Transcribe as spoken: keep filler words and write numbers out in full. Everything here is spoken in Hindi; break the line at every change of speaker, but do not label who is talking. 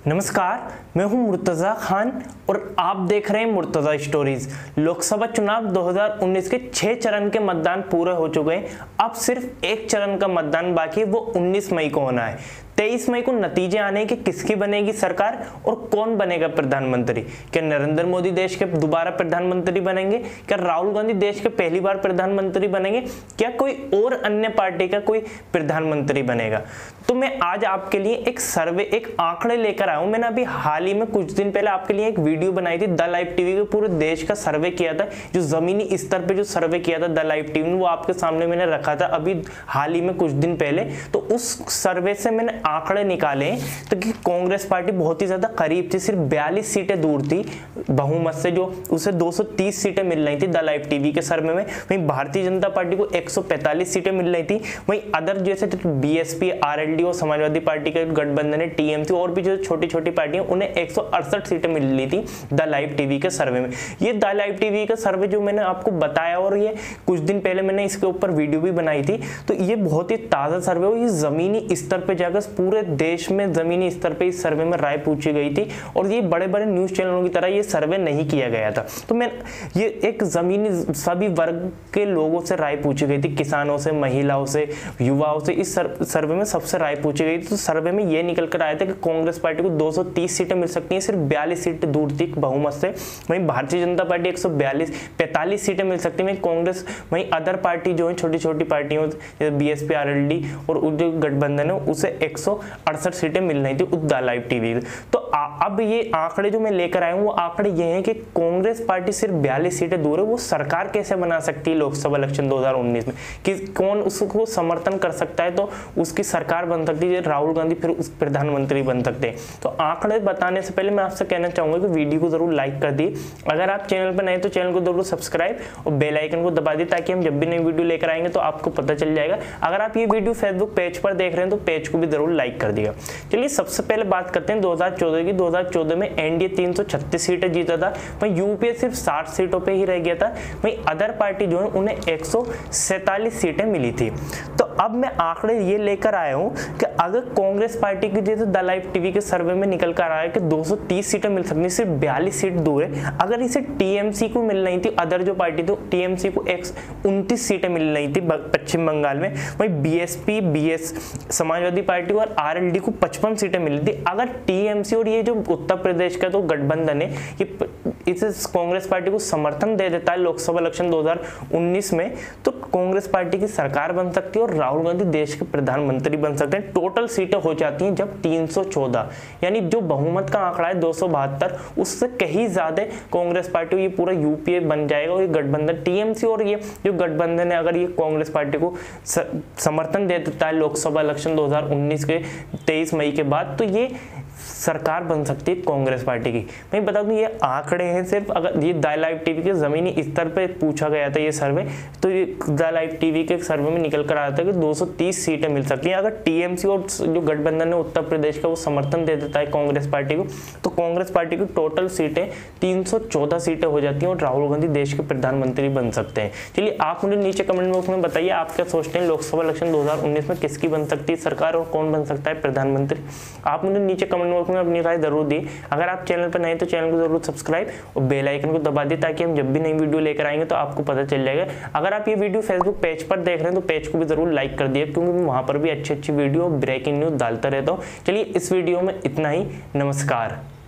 नमस्कार, मैं हूं मुर्तज़ा खान और आप देख रहे हैं मुर्तज़ा स्टोरीज। लोकसभा चुनाव दो हज़ार उन्नीस के छह चरण के मतदान पूरे हो चुके हैं। अब सिर्फ एक चरण का मतदान बाकी है, वो उन्नीस मई को होना है। तेईस मई को नतीजे आने कि किसकी बनेगी सरकार और कौन बनेगा प्रधानमंत्री। क्या नरेंद्र मोदी देश के दोबारा प्रधानमंत्री बनेंगे? क्या राहुल गांधी देश के पहली बार प्रधानमंत्री बनेंगे? क्या कोई और अन्य पार्टी का कोई प्रधानमंत्री बनेगा? तो मैं आज आपके लिए एक सर्वे, एक आंकड़े लेकर आया हूं। मैंने अभी हाल ही में कुछ दिन पहले आपके लिए एक वीडियो बनाई थी। द लाइव टीवी के पूरे देश का सर्वे किया था, जो जमीनी स्तर पे जो सर्वे किया था द लाइव टीवी ने, वो आपके सामने मैंने रखा था अभी हाल ही में कुछ दिन पहले। तो उस सर्वे से मैंने आंकड़े निकाले तो कि कांग्रेस पार्टी बहुत ही ज्यादा करीब थी, सिर्फ बयालीस सीटें दूर थी बहुमत से, जो उसे दो सौ तीस सीटें मिल रही थी द लाइव टीवी के सर्वे में। वहीं भारतीय जनता पार्टी को एक सौ पैंतालीस सीटें मिल रही थी। वहीं अदर जैसे बीएसपी, आरएलडी और समाजवादी पार्टी के गठबंधन है, टीएमसी और भी जो छोटी छोटी पार्टियां, उन्हें एक सौ अड़सठ सीटें मिल रही थी द लाइव टीवी के सर्वे में। ये द लाइव टीवी का सर्वे जो मैंने आपको बताया और ये कुछ दिन पहले मैंने इसके ऊपर वीडियो भी बनाई थी, तो ये बहुत ही ताजा सर्वे हो। ये जमीनी स्तर पर जाकर पूरे देश में जमीनी स्तर पे इस सर्वे में राय पूछी गई थी और ये बड़े बड़े न्यूज चैनलों की तरह ये सर्वे नहीं किया गया था। तो मैं ये एक जमीनी सभी वर्ग के लोगों से राय पूछी गई थी, किसानों से, महिलाओं से, युवाओं से। इस सर्वे में सबसे राय पूछी गई थी। तो सर्वे में ये निकल कर आया था कि कांग्रेस पार्टी को दो सौ तीस सीटें मिल सकती हैं, सिर्फ बयालीस सीटें दूर थी बहुमत से। वहीं भारतीय जनता पार्टी एक सौ बयालीस पैंतालीस सीटें मिल सकती है कांग्रेस। वहीं अदर पार्टी जो है छोटी छोटी पार्टियों जैसे बीएसपी, आरएलडी और जो गठबंधन है, उसे एक सौ अड़सठ सीटें मिल रही थी द लाइव टीवी। तो आ, अब ये आंकड़े जो मैं लेकर आया हूं, वो आंकड़े ये हैं कि कांग्रेस पार्टी सिर्फ बयालीस सीटें दूर है। वो सरकार कैसे बना सकती है लोकसभा इलेक्शन दो हज़ार उन्नीस में, कि कौन उसको समर्थन कर सकता है तो उसकी सरकार बन सकती है, राहुल गांधी फिर उस प्रधानमंत्री बन सकते हैं। तो आंकड़े बताने से पहले मैं आपसे कहना चाहूंगा कि वीडियो को जरूर लाइक कर दिए। अगर आप चैनल पर नए तो चैनल को जरूर सब्सक्राइब और बेल आइकन को दबा दिए, ताकि हम जब भी नई वीडियो लेकर आएंगे तो आपको पता चल जाएगा। अगर आप ये वीडियो फेसबुक पेज पर देख रहे हैं तो पेज को भी जरूर लाइक कर दिएगा। चलिए सबसे पहले बात करते हैं दो हज़ार चौदह की। दो हज़ार चौदह में एनडीए तीन सौ छत्तीस सीटें जीता था, वहीं यूपीए सिर्फ साठ सीटों पे ही रह गया था। वहीं अदर पार्टी जो है उन्हें एक सौ सैंतालीस सीटें मिली थी। तो अब मैं आंकड़े ये लेकर आया हूं कि अगर कांग्रेस पार्टी की, जैसे द लाइव टीवी के सर्वे में निकल कर आया है कि दो सौ तीस सीटें मिल सकती, सिर्फ बयालीस सीट दूर है। अगर इसे टीएमसी को मिल रही थी, अदर जो पार्टी, तो टीएमसी को उनतीस सीटें मिल रही थी पश्चिम बंगाल में। वहीं बीएसपी, बीएस समाजवादी पार्टी और आरएलडी को पचपन सीटें मिली थी। अगर टीएमसी और ये जो उत्तर प्रदेश का तो गठबंधन है, ये इस कांग्रेस पार्टी को समर्थन दे देता है लोकसभा इलेक्शन दो हज़ार उन्नीस में, तो कांग्रेस पार्टी की सरकार बन सकती है और राहुल गांधी देश के प्रधानमंत्री बन सकते हैं। टोटल सीटें हो जाती हैं जब तीन सौ चौदह, यानी जो बहुमत का आंकड़ा है दो सौ बहत्तर, उससे कहीं ज्यादा कांग्रेस पार्टी, ये पूरा यूपीए बन जाएगा। और ये गठबंधन टीएमसी और ये जो गठबंधन है, अगर ये कांग्रेस पार्टी को समर्थन दे देता है लोकसभा इलेक्शन दो हज़ार उन्नीस के तेईस मई के बाद, तो ये सरकार बन सकती है कांग्रेस पार्टी की। मैं बता दूं ये आंकड़े हैं सिर्फ, अगर ये द लाइव टीवी के जमीनी स्तर पे पूछा गया था ये सर्वे, तो ये द लाइव टीवी के सर्वे में निकल कर आया था कि दो सौ तीस सीटें मिल सकती हैं। अगर टीएमसी और जो गठबंधन है उत्तर प्रदेश का, वो समर्थन दे देता है कांग्रेस पार्टी को, तो कांग्रेस पार्टी की टोटल सीटें तीन सौ चौदह सीटें हो जाती हैं और राहुल गांधी देश के प्रधानमंत्री बन सकते हैं। चलिए आप मुझे नीचे कमेंट बॉक्स में बताइए आप क्या सोचते हैं, लोकसभा इलेक्शन दो हज़ार उन्नीस में किसकी बन सकती है सरकार और कौन बन सकता है प्रधानमंत्री। आप मुझे नीचे कमेंट बॉक्स में अपनी राय जरूर दी। अगर आप चैनल पर नए तो चैनल को जरूर सब्सक्राइब और बेल आइकन को दबा दी, ताकि हम जब भी नई वीडियो लेकर आएंगे तो आपको पता चल जाएगा। अगर आप ये वीडियो फेसबुक पेज पर देख रहे हैं तो पेज को भी जरूर लाइक कर दिए, क्योंकि मैं वहां पर भी अच्छी अच्छी वीडियो, ब्रेकिंग न्यूज डालता रहता हूँ। चलिए इस वीडियो में इतना ही। नमस्कार।